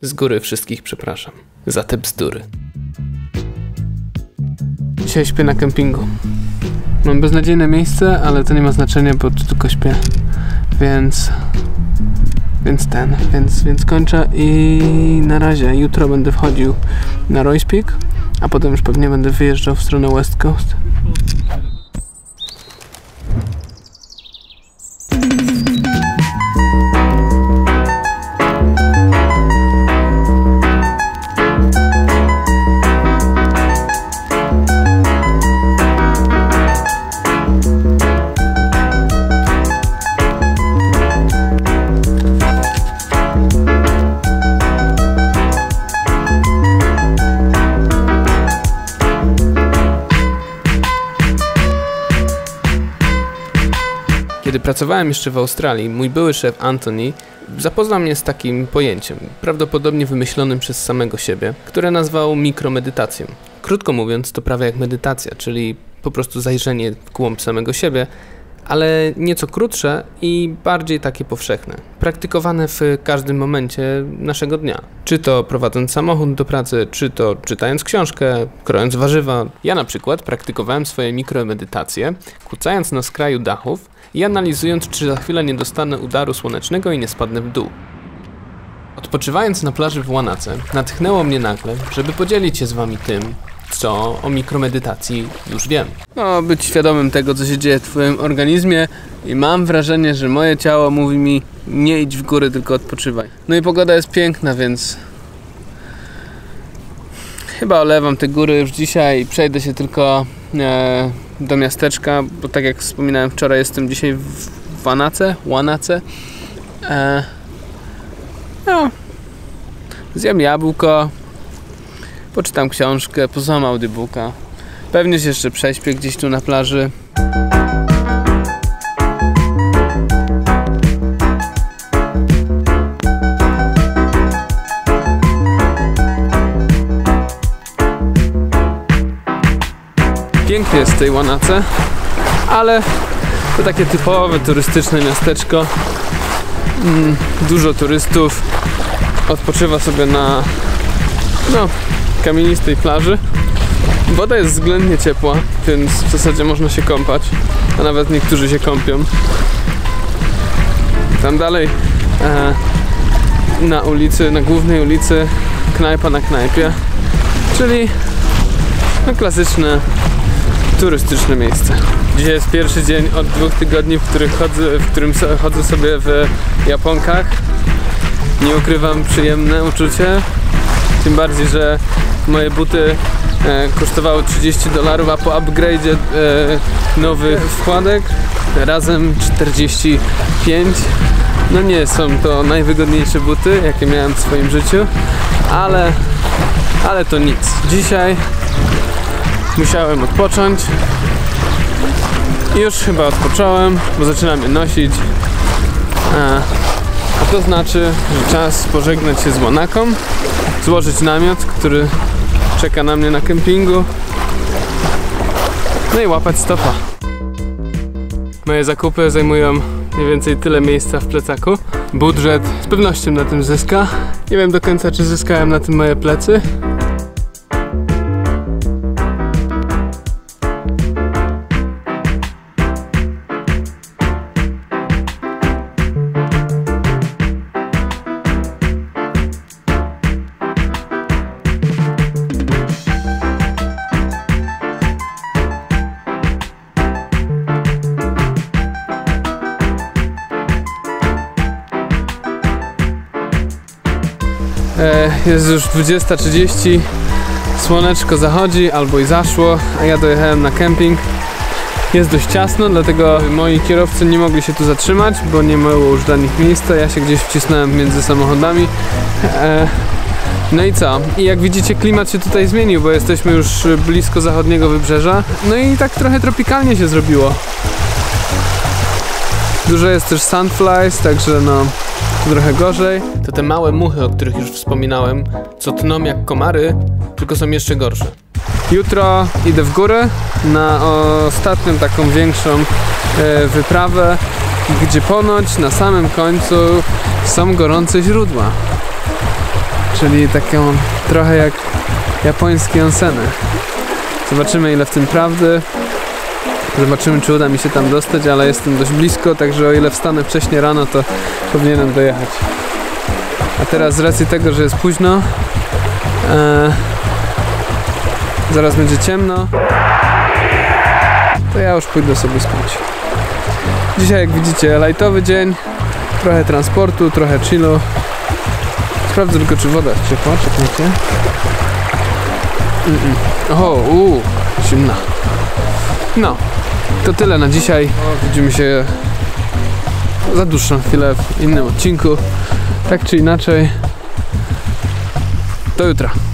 Z góry wszystkich przepraszam za te bzdury. Dzisiaj śpię na kempingu. Mam beznadziejne miejsce, ale to nie ma znaczenia, bo tu tylko śpię. Więc kończę i na razie. Jutro będę wchodził na Roy's Peak, a potem już pewnie będę wyjeżdżał w stronę West Coast. Kiedy pracowałem jeszcze w Australii, mój były szef Anthony zapoznał mnie z takim pojęciem, prawdopodobnie wymyślonym przez samego siebie, które nazwał mikromedytacją. Krótko mówiąc, to prawie jak medytacja, czyli po prostu zajrzenie w głąb samego siebie, ale nieco krótsze i bardziej takie powszechne, praktykowane w każdym momencie naszego dnia. Czy to prowadząc samochód do pracy, czy to czytając książkę, krojąc warzywa. Ja na przykład praktykowałem swoje mikromedytacje, kucając na skraju dachów i analizując, czy za chwilę nie dostanę udaru słonecznego i nie spadnę w dół. Odpoczywając na plaży w Wanace, natchnęło mnie nagle, żeby podzielić się z wami tym, co o mikromedytacji już wiem. No, być świadomym tego, co się dzieje w twoim organizmie i mam wrażenie, że moje ciało mówi mi: nie idź w góry, tylko odpoczywaj. No i pogoda jest piękna, więc chyba olewam te góry już dzisiaj i przejdę się tylko do miasteczka, bo tak jak wspominałem wczoraj, jestem dzisiaj w Wanace. No, zjem jabłko, poczytam książkę, posłucham audiobooka. Pewnie się jeszcze prześpię gdzieś tu na plaży. Pięknie jest w tej Wanace, ale to takie typowe turystyczne miasteczko. Dużo turystów odpoczywa sobie na kamienistej plaży. Woda jest względnie ciepła, więc w zasadzie można się kąpać, a nawet niektórzy się kąpią. Tam dalej na ulicy, na głównej ulicy, knajpa na knajpie, czyli klasyczne turystyczne miejsce. Dzisiaj jest pierwszy dzień od 2 tygodni, w którym chodzę sobie w japonkach. Nie ukrywam, przyjemne uczucie. Tym bardziej, że moje buty kosztowały $30, a po upgrade'zie nowych wkładek razem 45. No nie są to najwygodniejsze buty, jakie miałem w swoim życiu, ale to nic. Dzisiaj musiałem odpocząć. I już chyba odpocząłem, bo zaczynam je nosić. A to znaczy, że czas pożegnać się z Monaką, złożyć namiot, który czeka na mnie na kempingu, no i łapać stopa. Moje zakupy zajmują mniej więcej tyle miejsca w plecaku. Budżet z pewnością na tym zyska. Nie wiem do końca, czy zyskałem na tym moje plecy. Jest już 20:30, słoneczko zachodzi albo i zaszło, a ja dojechałem na kemping. Jest dość ciasno, dlatego moi kierowcy nie mogli się tu zatrzymać, bo nie było już dla nich miejsca. Ja się gdzieś wcisnąłem między samochodami. No i co? I jak widzicie, klimat się tutaj zmienił, bo jesteśmy już blisko zachodniego wybrzeża. No i tak trochę tropikalnie się zrobiło. Dużo jest też sandflies, także no trochę gorzej. To te małe muchy, o których już wspominałem, co tną jak komary, tylko są jeszcze gorsze. Jutro idę w górę na ostatnią taką większą wyprawę, gdzie ponoć na samym końcu są gorące źródła. czyli taką trochę jak japońskie onseny. Zobaczymy, ile w tym prawdy. Zobaczymy, czy uda mi się tam dostać, ale jestem dość blisko, także o ile wstanę wcześniej rano, to powinienem dojechać. A teraz z racji tego, że jest późno, zaraz będzie ciemno, to ja już pójdę sobie spać. Dzisiaj, jak widzicie, lightowy dzień, trochę transportu, trochę chillu. Sprawdzę tylko, czy woda jest ciepła, czekajcie. Oho, zimna. No, to tyle na dzisiaj. Widzimy się za dłuższą chwilę w innym odcinku. Tak czy inaczej, do jutra.